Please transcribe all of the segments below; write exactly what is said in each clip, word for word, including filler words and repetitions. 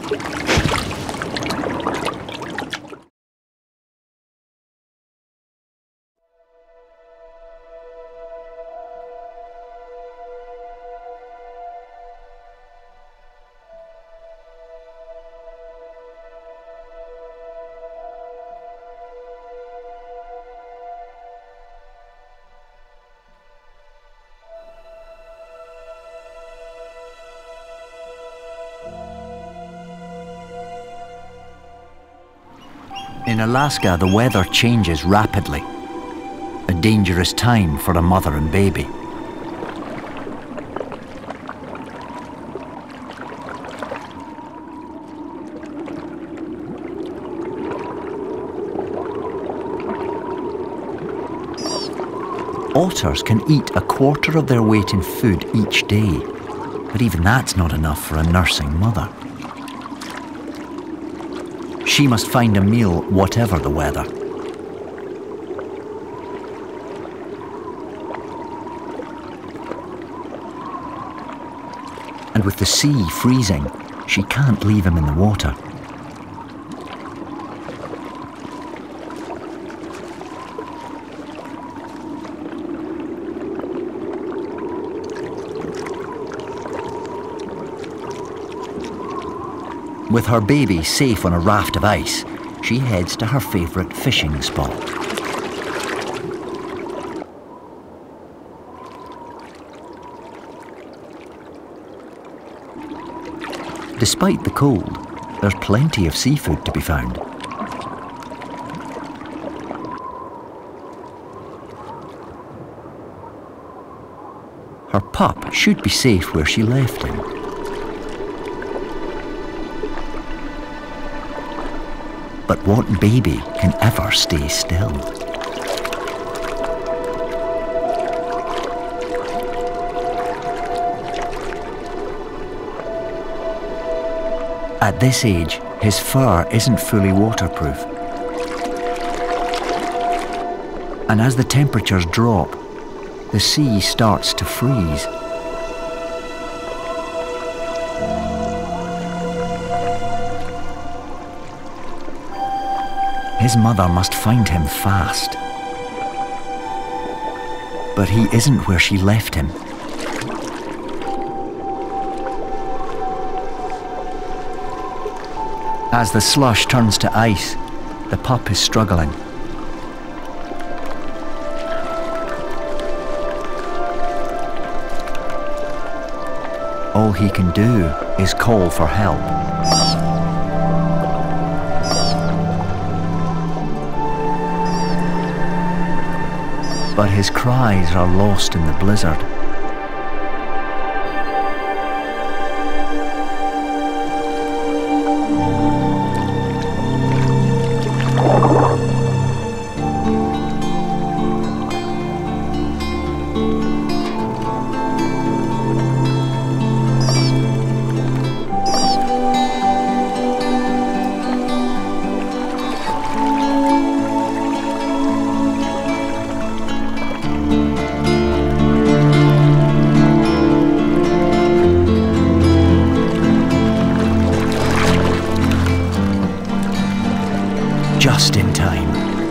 In Alaska, the weather changes rapidly. A dangerous time for a mother and baby. Otters can eat a quarter of their weight in food each day, but even that's not enough for a nursing mother. She must find a meal whatever the weather. And with the sea freezing, she can't leave him in the water. With her baby safe on a raft of ice, she heads to her favourite fishing spot. Despite the cold, there's plenty of seafood to be found. Her pup should be safe where she left him. But what baby can ever stay still? At this age, his fur isn't fully waterproof. And as the temperatures drop, the sea starts to freeze. His mother must find him fast. But he isn't where she left him. As the slush turns to ice, the pup is struggling. All he can do is call for help. But his cries are lost in the blizzard. Just in time.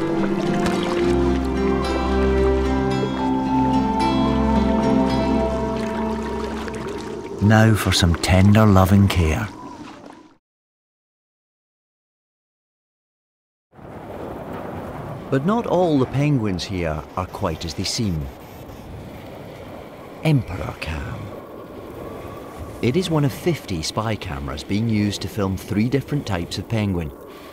Now for some tender, loving care. But not all the penguins here are quite as they seem. Emperor Cam. It is one of fifty spy cameras being used to film three different types of penguin.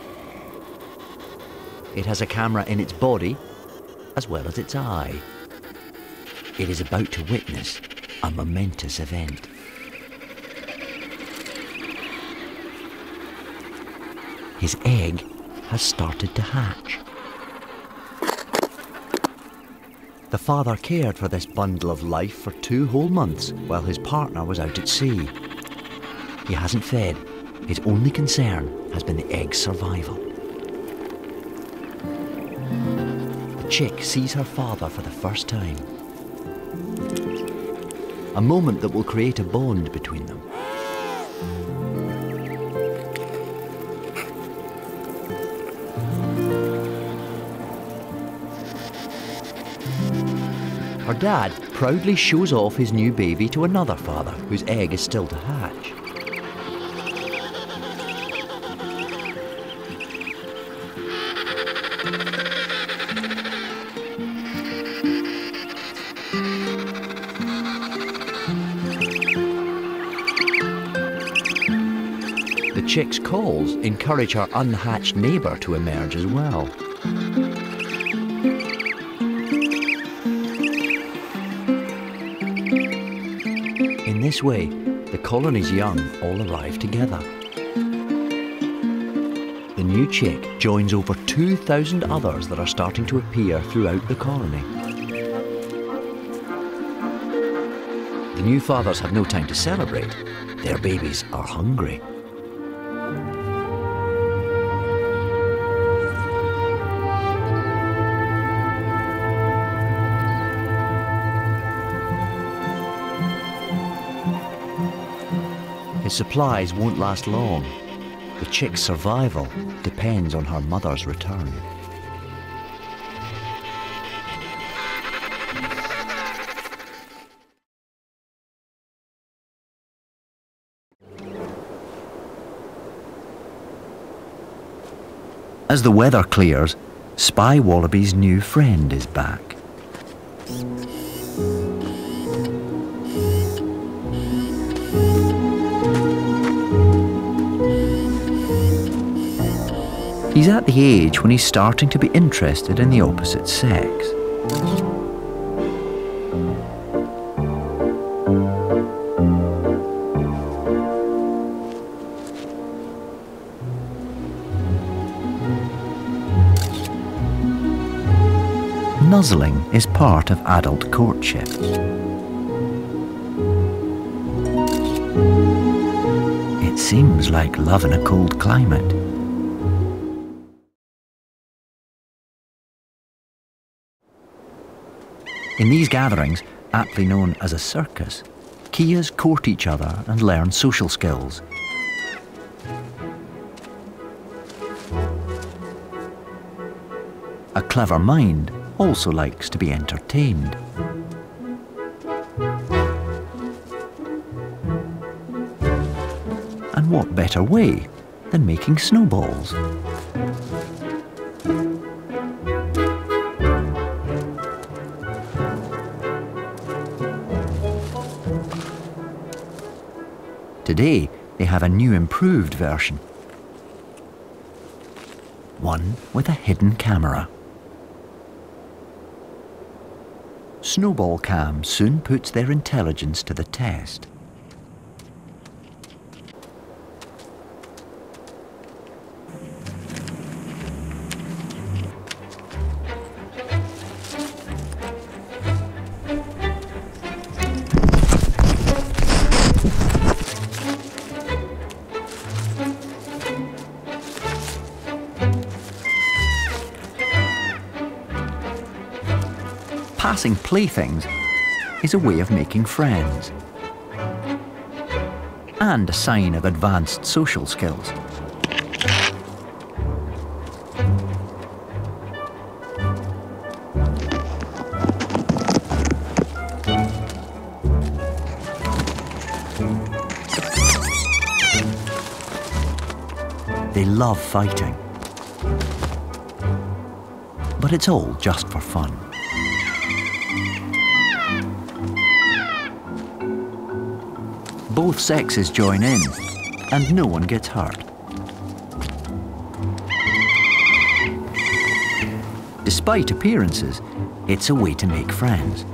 It has a camera in its body, as well as its eye. It is about to witness a momentous event. His egg has started to hatch. The father cared for this bundle of life for two whole months while his partner was out at sea. He hasn't fed. His only concern has been the egg's survival. The chick sees her father for the first time. A moment that will create a bond between them. Her dad proudly shows off his new baby to another father whose egg is still to hatch. The chick's calls encourage her unhatched neighbour to emerge as well. In this way, the colony's young all arrive together. The new chick joins over two thousand others that are starting to appear throughout the colony. The new fathers have no time to celebrate. Their babies are hungry. His supplies won't last long. The chick's survival depends on her mother's return. As the weather clears, Spy Wallaby's new friend is back. He's at the age when he's starting to be interested in the opposite sex. Nuzzling is part of adult courtship. It seems like love in a cold climate. In these gatherings, aptly known as a circus, Kias court each other and learn social skills. A clever mind also likes to be entertained. And what better way than making snowballs? Today, they have a new improved version. One with a hidden camera. Snowball Cam soon puts their intelligence to the test. Passing playthings is a way of making friends and a sign of advanced social skills. They love fighting, but it's all just for fun. Both sexes join in, and no one gets hurt. Despite appearances, it's a way to make friends.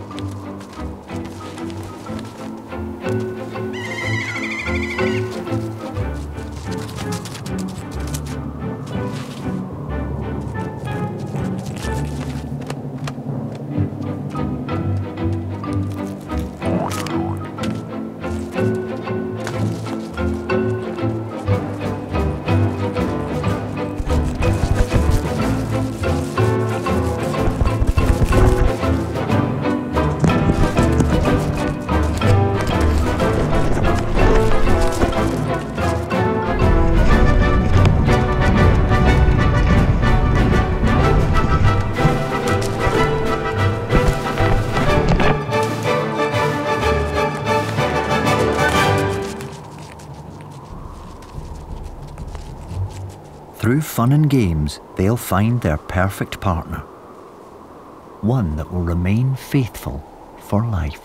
Through fun and games, they'll find their perfect partner. One that will remain faithful for life.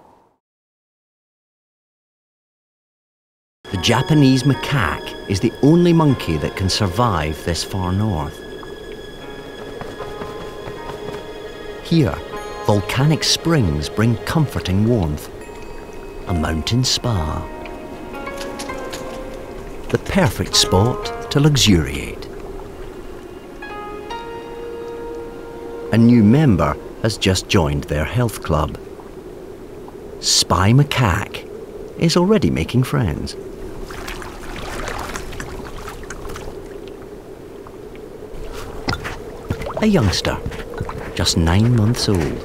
The Japanese macaque is the only monkey that can survive this far north. Here, volcanic springs bring comforting warmth. A mountain spa. The perfect spot to luxuriate. A new member has just joined their health club. Spy Macaque is already making friends. A youngster, just nine months old.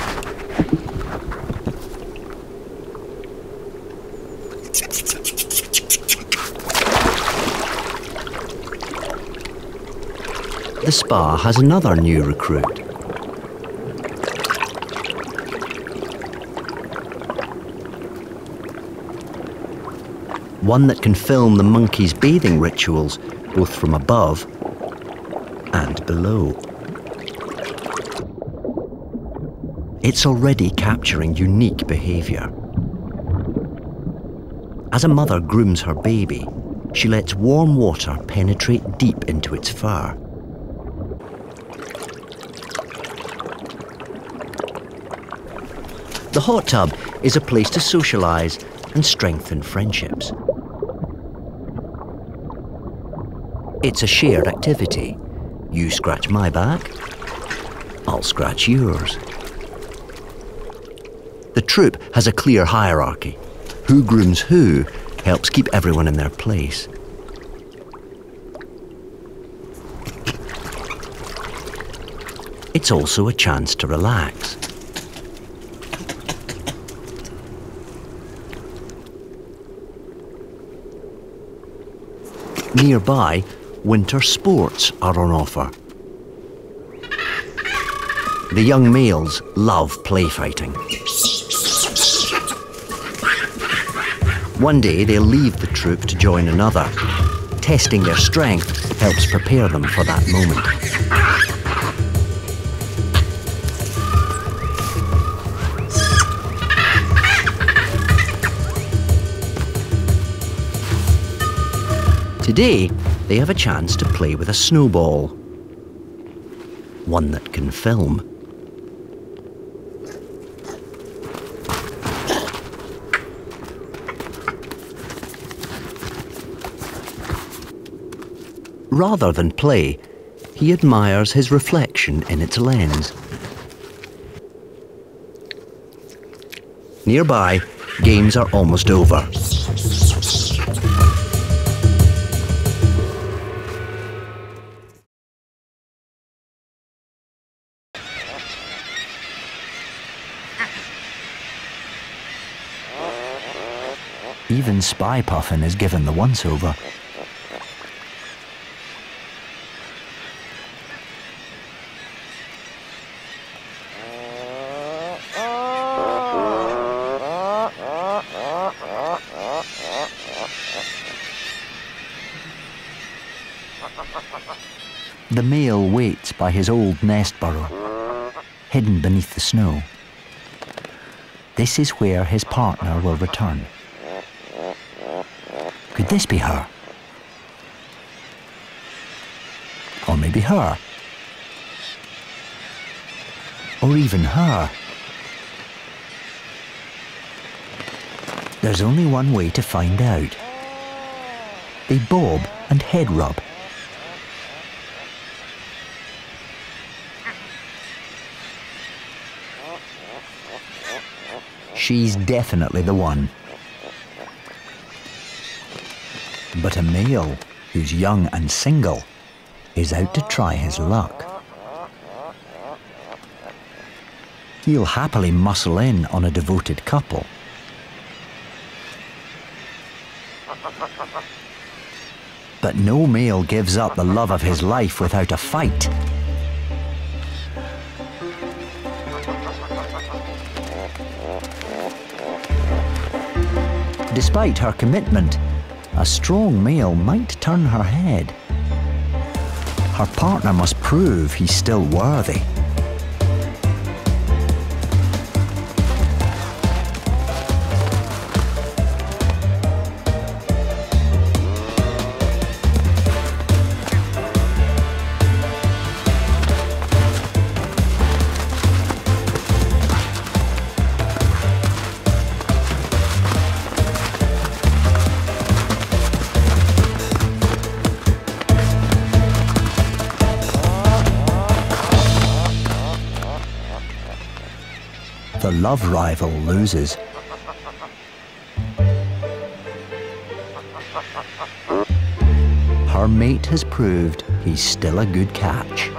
The spa has another new recruit. One that can film the monkey's bathing rituals, both from above and below. It's already capturing unique behaviour. As a mother grooms her baby, she lets warm water penetrate deep into its fur. The hot tub is a place to socialise and strengthen friendships. It's a shared activity. You scratch my back, I'll scratch yours. The troop has a clear hierarchy. Who grooms who helps keep everyone in their place. It's also a chance to relax. Nearby, winter sports are on offer. The young males love play fighting. One day they'll leave the troop to join another. Testing their strength helps prepare them for that moment. Today, they have a chance to play with a snowball. One that can film. Rather than play, he admires his reflection in its lens. Nearby, games are almost over. Even Spy Puffin is given the once-over. The male waits by his old nest burrow, hidden beneath the snow. This is where his partner will return. Could this be her? Or maybe her? Or even her? There's only one way to find out. They bob and head rub. She's definitely the one. But a male who's young and single is out to try his luck. He'll happily muscle in on a devoted couple. But no male gives up the love of his life without a fight. Despite her commitment, a strong male might turn her head. Her partner must prove he's still worthy. The love rival loses. Her mate has proved he's still a good catch.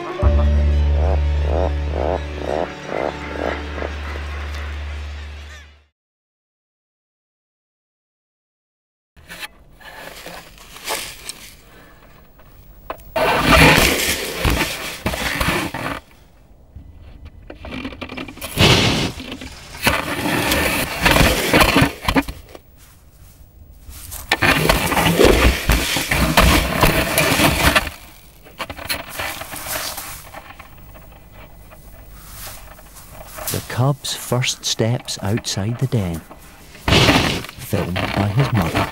The cub's first steps outside the den, filmed by his mother.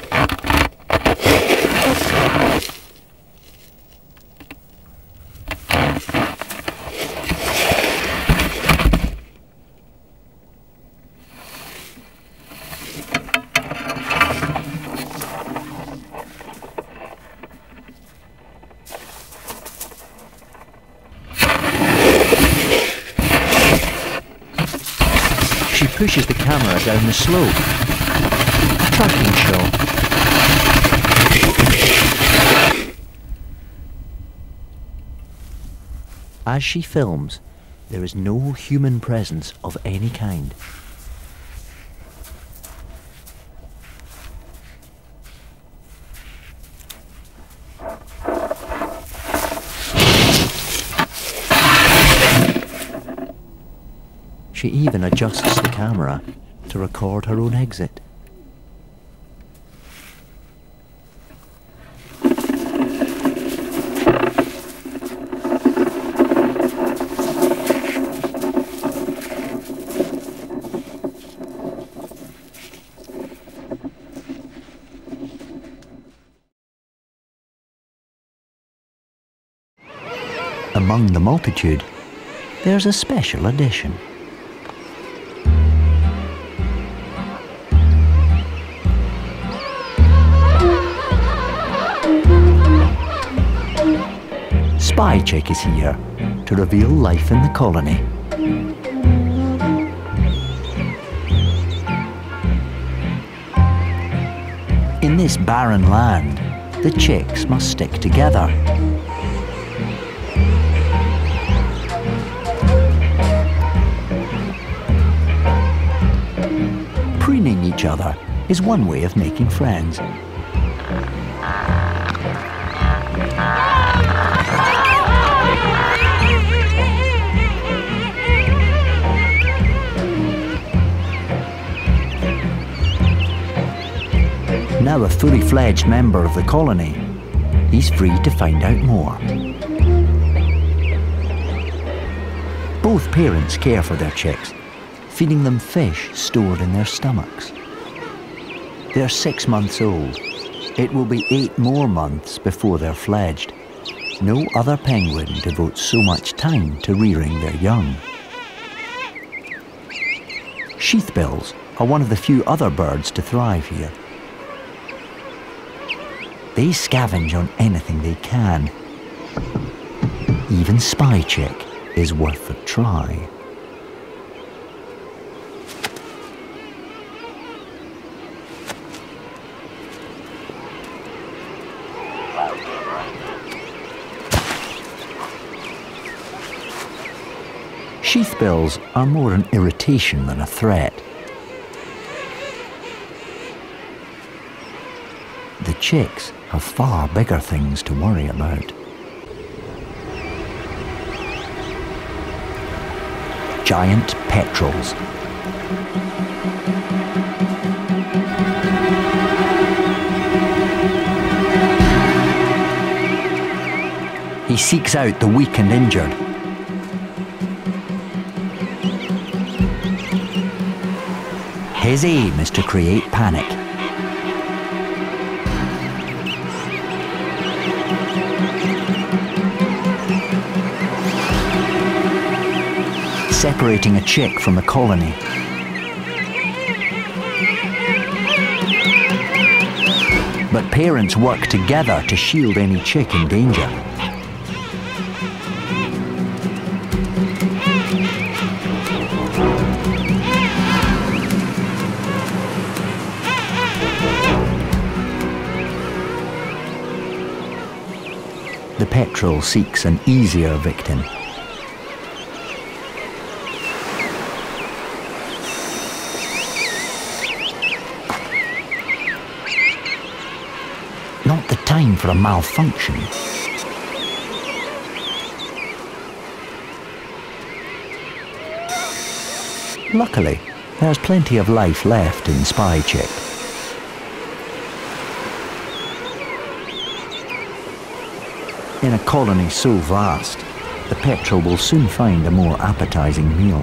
She pushes the camera down the slope. A tracking shot. As she films, there is no human presence of any kind. She even adjusts the camera to record her own exit. Among the multitude, there's a special edition. Spy Chick is here to reveal life in the colony. In this barren land, the chicks must stick together. Preening each other is one way of making friends. Now a fully fledged member of the colony, he's free to find out more. Both parents care for their chicks, feeding them fish stored in their stomachs. They're six months old. It will be eight more months before they're fledged. No other penguin devotes so much time to rearing their young. Sheathbills are one of the few other birds to thrive here. They scavenge on anything they can. Even Spy Chick is worth a try. Sheathbills are more an irritation than a threat. The chicks have far bigger things to worry about. Giant petrels. He seeks out the weak and injured. His aim is to create panic. Separating a chick from the colony. But parents work together to shield any chick in danger. The petrel seeks an easier victim. Not the time for a malfunction. Luckily, there's plenty of life left in Spy Chick. In a colony so vast, the petrel will soon find a more appetizing meal.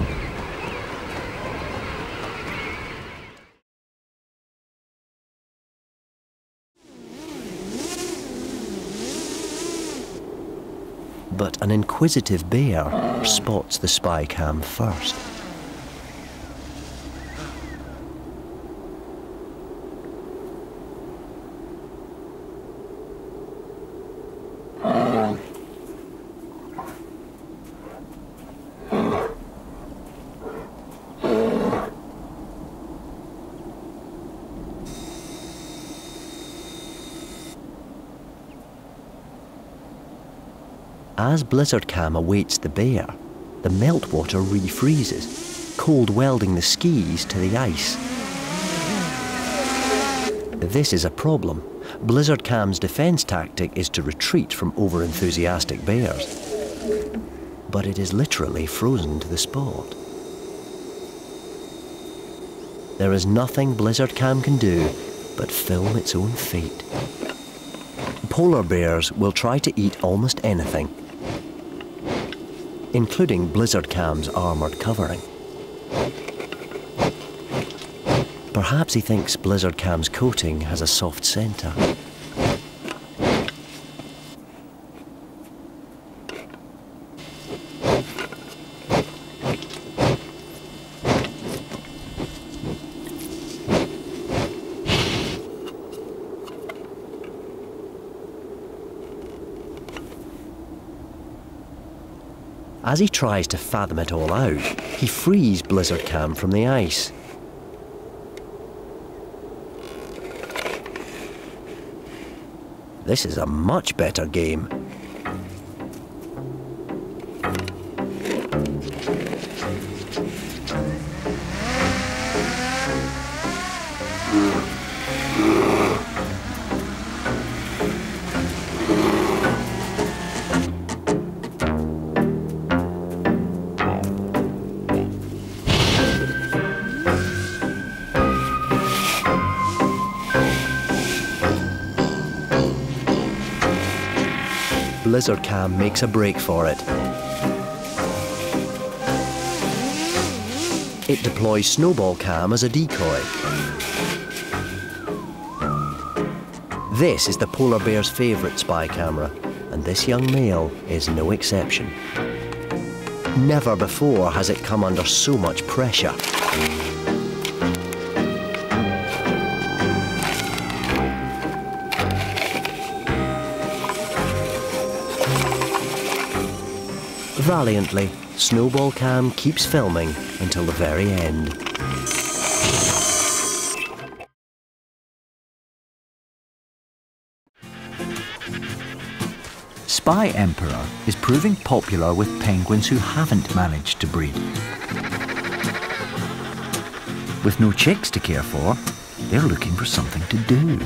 But an inquisitive bear spots the spy cam first. As Blizzard Cam awaits the bear, the meltwater refreezes, cold welding the skis to the ice. This is a problem. Blizzard Cam's defense tactic is to retreat from over-enthusiastic bears. But it is literally frozen to the spot. There is nothing Blizzard Cam can do but film its own fate. Polar bears will try to eat almost anything, including Blizzard Cam's armoured covering. Perhaps he thinks Blizzard Cam's coating has a soft centre. As he tries to fathom it all out, he frees Blizzard Cam from the ice. This is a much better game. Blizzard Cam makes a break for it. It deploys Snowball Cam as a decoy. This is the polar bear's favourite spy camera, and this young male is no exception. Never before has it come under so much pressure. Valiantly, Snowball Cam keeps filming until the very end. Spy Emperor is proving popular with penguins who haven't managed to breed. With no chicks to care for, they're looking for something to do.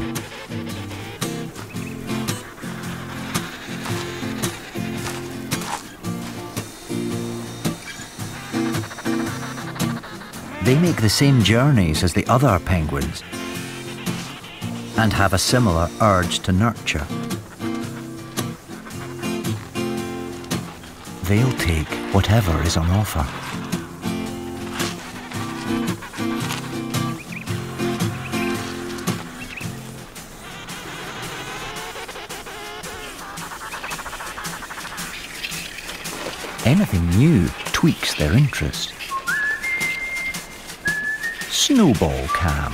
They make the same journeys as the other penguins and have a similar urge to nurture. they'll take whatever is on offer. Anything new tweaks their interest. Snowball cam.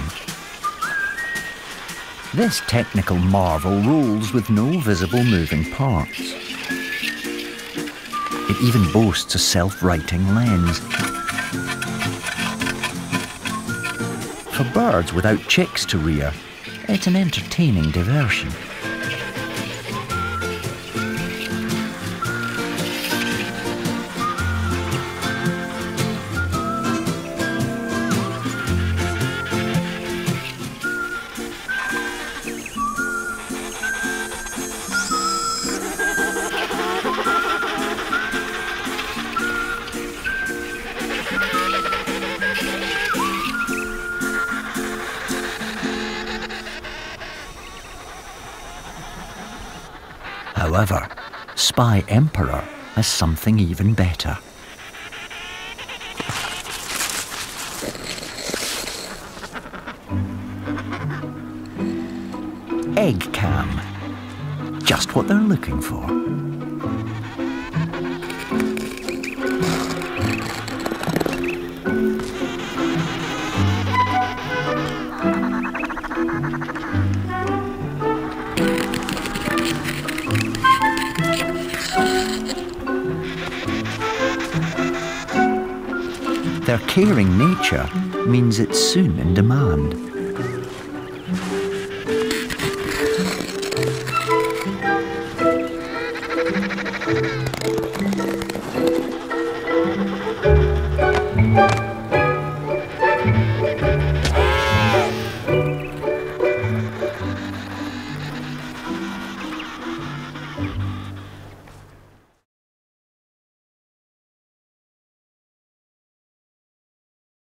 This technical marvel rolls with no visible moving parts. It even boasts a self-righting lens. For birds without chicks to rear, it's an entertaining diversion. However, Spy Emperor has something even better. Egg cam. Just what they're looking for. Their caring nature means it's soon in demand.